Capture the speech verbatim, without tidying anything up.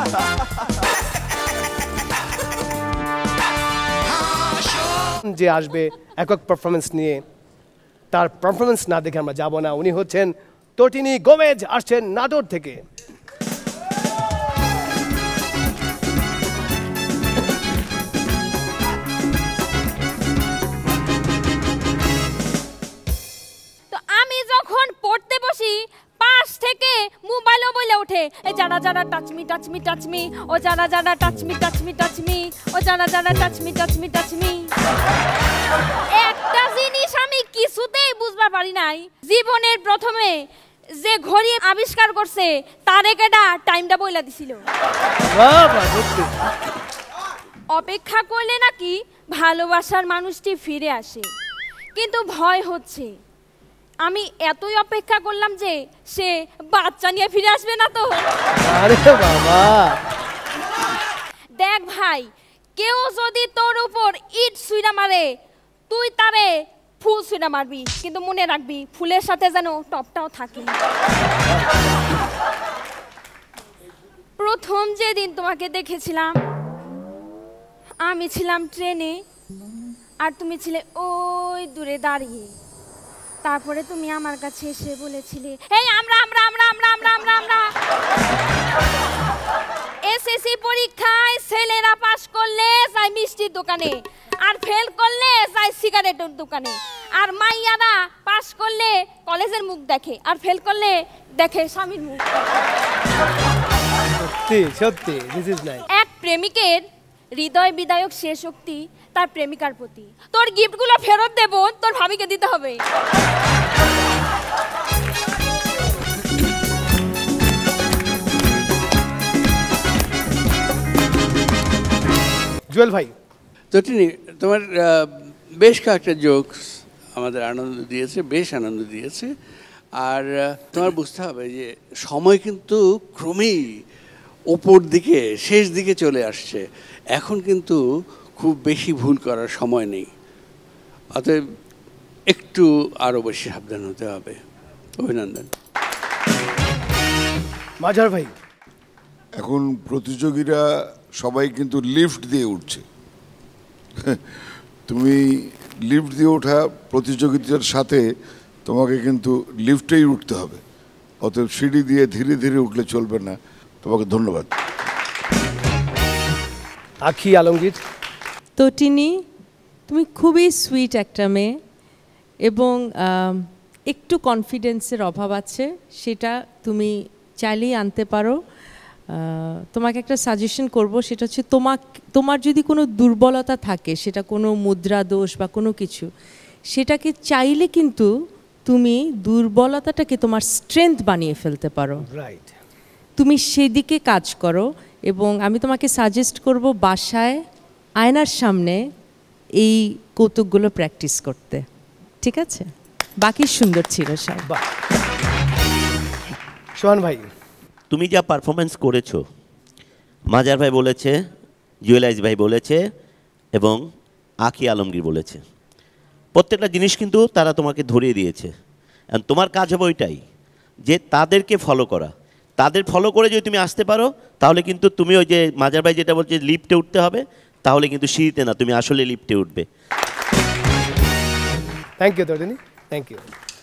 যে আসবে একক পারফরমেন্স নিয়ে, তার পারফরমেন্স না দেখে আমরা যাব না। উনি হচ্ছেন তটিনী গোমেজ, আসছেন নাটোর থেকে। তো আমি যখন পড়তে বসি পাশ থেকে মোবাইলও বলে ওঠে, এ যারা যারা touch me touch me touch me, ও যারা যারা touch me touch me touch me, ও যারা যারা touch me touch me touch me. একটা জিনিস আমি কিছুতেই বুঝতে পারি নাই, জীবনের প্রথমে যে ঘড়ি আবিষ্কার করছে তার একটা টাইমটা বইলা দিছিল। অপেক্ষা করলে নাকি ভালোবাসার মানুষটি ফিরে আসে, কিন্তু ভয় হচ্ছে আমি এতই অপেক্ষা করলাম যে সে বাচ্চা নিয়ে ফিরে আসবে না তো। আরে বাবা, দেখ ভাই, কেউ যদি তোর উপর ইট ছুঁড়া মারে তুই তারে ফুল ছুঁড়া মারবি, কিন্তু মনে রাখবি ফুলের সাথে যেন টপটাও থাকে। প্রথম যেদিন তোমাকে দেখেছিলাম আমি ছিলাম ট্রেনে আর তুমি ছিলে ওই দূরে দাঁড়িয়ে। তারপরে তুমি আমার কাছে এসে বলেছিলে, এই আমরা আমরা আমরা আমরা আমরা আমরা আমরা এসএসসি পরীক্ষায় ছেলেরা পাস করলে যাই মিষ্টির দোকানে, আর ফেল করলে যাই সিগারেটের দোকানে, আর মাইয়ারা পাস করলে কলেজের মুখ দেখে, আর ফেল করলে দেখে স্বামীর মুখ। সত্যি সত্যি দিস ইজ নাইস। এক প্রেমিকের হৃদয় বিদায়ক সে শক্তি তার প্রেমিকার প্রতি। তোর গিফটগুলো ফেরত দেব, তোর ভাবিকে দিতে হবে। জুয়েল ভাই, তটিনী তোমার বেশ কয়েকটা জোকস আমাদের আনন্দ দিয়েছে, বেশ আনন্দ দিয়েছে। আর তোমার বুঝতে হবে যে সময় কিন্তু ক্রমেই ওপর দিকে শেষ দিকে চলে আসছে, এখন কিন্তু খুব বেশি ভুল করার সময় নেই, অতএব একটু আরও বেশি সাবধান হতে হবে। অভিনন্দন। মাজার ভাই, এখন প্রতিযোগীরা সবাই কিন্তু লিফট দিয়ে উঠছে, তুমি লিফট দিয়ে ওঠা প্রতিযোগিতার সাথে তোমাকে কিন্তু লিফটেই উঠতে হবে, অতএব সিঁড়ি দিয়ে ধীরে ধীরে উঠলে চলবে না। তোমাকে ধন্যবাদ। আখি আলমগীর, তটিনী তুমি খুবই সুইট একটা মেয়ে, এবং একটু কনফিডেন্সের অভাব আছে, সেটা তুমি চাইলেই আনতে পারো। তোমাকে একটা সাজেশন করব, সেটা হচ্ছে তোমাক তোমার যদি কোনো দুর্বলতা থাকে, সেটা কোনো মুদ্রা দোষ বা কোনো কিছু, সেটাকে চাইলে কিন্তু তুমি দুর্বলতাটাকে তোমার স্ট্রেংথ বানিয়ে ফেলতে পারো। রাইট, তুমি সেদিকে কাজ করো, এবং আমি তোমাকে সাজেস্ট করব বাসায় আয়নার সামনে এই কৌতুকগুলো প্র্যাকটিস করতে, ঠিক আছে? বাকি সুন্দর ছিল সব। সোহান ভাই, তুমি যা পারফরমেন্স করেছো, মাজার ভাই বলেছে, জুয়েলাইজ ভাই বলেছে এবং আখি আলমগীর বলেছে, প্রত্যেকটা জিনিস কিন্তু তারা তোমাকে ধরিয়ে দিয়েছে। তোমার কাজ হবে ওইটাই, যে তাদেরকে ফলো করা। তাদের ফলো করে যদি তুমি আসতে পারো, তাহলে কিন্তু তুমি ওই যে মাজার ভাই যেটা বলছে লিফটে উঠতে হবে, তাহলে কিন্তু সিঁড়িতে না, তুমি আসলে লিফটে উঠবে। Thank you Tatini, thank you.